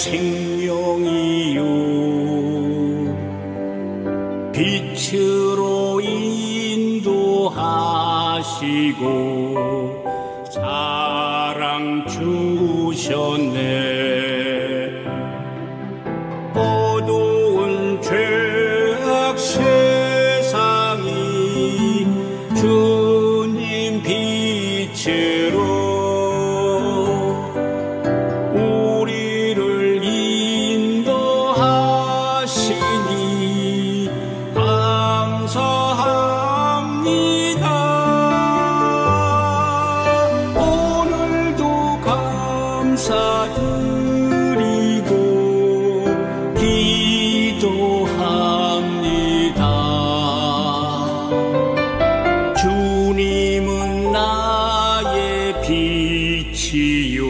생명이요 빛으로 인도하시고 사랑 주셨네. 어두운 죄악 세상이 주님 빛으로 우리를 인도하시니 감사합니다. 오늘도 감사드리고 기도합니다. 주님은 나의 빛이요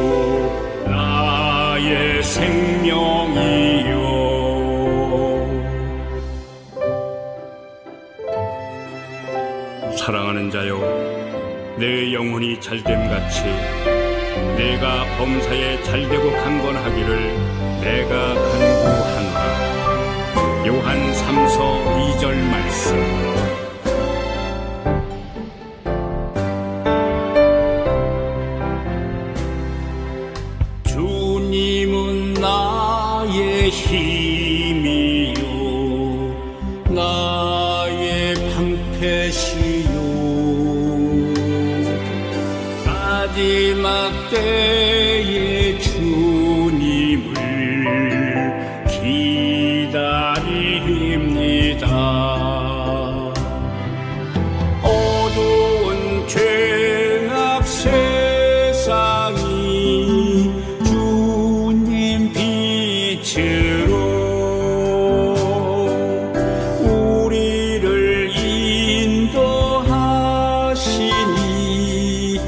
나의 생명이요. 사랑하는 자여, 내 영혼이 잘됨같이 내가 범사에 잘되고 강건하기를 내가 간구하노라. 요한 3서 2절 말씀. 주님은 나의 힘이요 나의 방패시요 마지막 때에 주님을 기다립니다. 어두운 죄악 세상이 주님 빛으로 우리를 인도하시니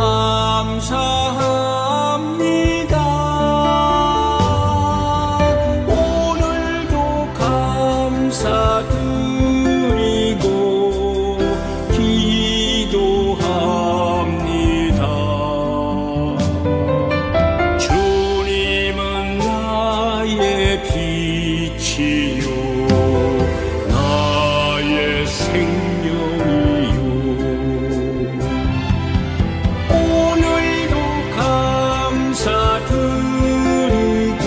감사합니다. 오늘도 감사드리고 기도합니다. 주님은 나의 빛이요 나의 생명이요. 오늘도 감사드리고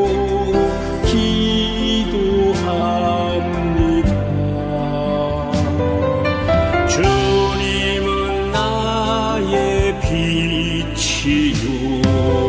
기도합니다. 주님은 나의 빛이요